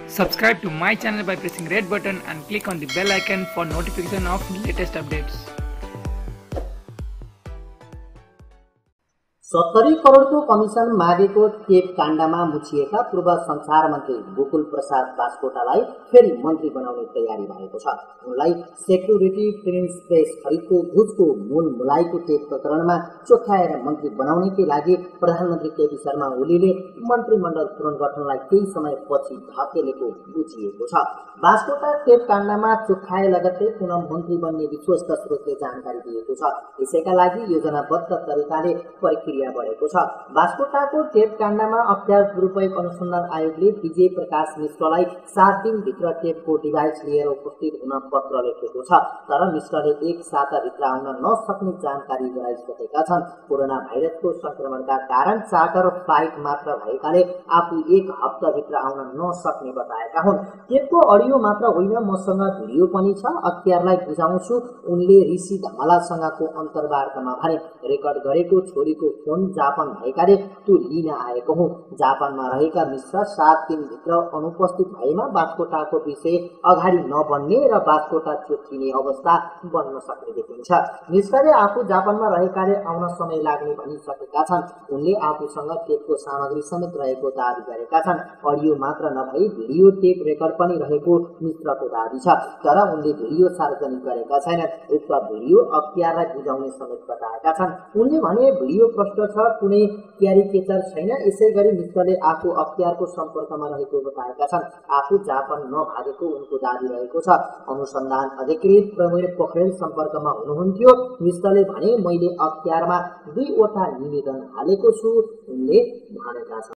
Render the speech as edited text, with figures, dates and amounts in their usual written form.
Subscribe to my channel by pressing red button and click on the bell icon for notification of latest updates. 70 करोडको commission मागेको tape काण्डमा मुछिएका पूर्व संचार मन्त्री गोकुल प्रसाद बास्कोटालाई फेरि मन्त्री बनाउने तयारी भएको छ। उनलाई सेक्युरिटी क्लियरेन्स प्रेस खरिदको घुसको मूल मुलाइको टेप प्रकरणमा चोखाएर मन्त्री बनाउनेकै लागि प्रधानमन्त्री केपी शर्मा ओलीले मन्त्रीमण्डल पुनर्गठनलाई केही समय पछि धकेलेको बुझिएको छ। बास्कोटा टेप काण्डमा चोखाए लगत्तै पुनः मन्त्री बन्ने विश्वस्त स्रोतले जानकारी दिएको छ। यसैका लागि योजनाबद्ध तरिकाले प्रक्रिया बढेको छ। बास्कोटाको टेप काण्डमा अख्तियार दुरुपयोग अनुसन्धान आयोगले विजय प्रकाश मिश्रलाई 7 दिनभित्र टेपको डिभाइस लिएर उपस्थित हुन पत्र लेखेको छ। तर मिश्रले एक साताभित्र आउन नसक्ने जानकारी गराइसकेका छन्। कोरोना भाइरसको संक्रमणका कारण चार्टर फ्लाइट मात्र भएकाले आफू एक हप्ताभित्र आउन नसक्ने बताएका हुन्। टेपको अडियो मात्र होइन, मसँग भिडियो पनि छ, अख्तियारलाई बुझाउँछु, उनले ऋषि धमलासँगको अन्तर्वार्तामा भने। रेकर्ड गरेको छोरीको फोन जापान भएकाले त्यो लिन आएको हुँ। जापानमा रहेका मिश्र 7 दिनभित्र अनुपस्थित भएमा बास्कोटाको विषय अगाडि नबढ्ने र बास्कोटा चोखिने अवस्था बन्न सक्ने देखिन्छ। मिश्रले आफू जापानमा रहेकाले आउन समय लाग्ने भनिसकेका छन्। उनले आफूसँग टेपको सामग्री समेत रहेको दावी गरेका छन्। अडियो मात्र नभई भिडियो टेप रेकर्ड पनि रहेको मिश्रको दावी छ। तर उनले भिडियो सार्वजनिक गरेका छैनन्। उक्त भिडियो अख्तियारलाई बुझाउने समेत बताएका छन्। उनले भने भिडियो प्रष्ट छ, कुनै क्यारिकेचर छैन। यसैगरी मिश्रले आफू अख्तियारको सम्पर्कमा रहेको बताएका छन्। आफू जापान नभागेको उनको दावी रहेको छ। अनुसन्धान अधिकृत प्रवीण पोखरेल सम्पर्कमा हुनुहुन्थ्यो। मिश्रले भने, मैले अख्तियारमा 2 वटा निवेदन हालेको छु, उनले भनेका छन्।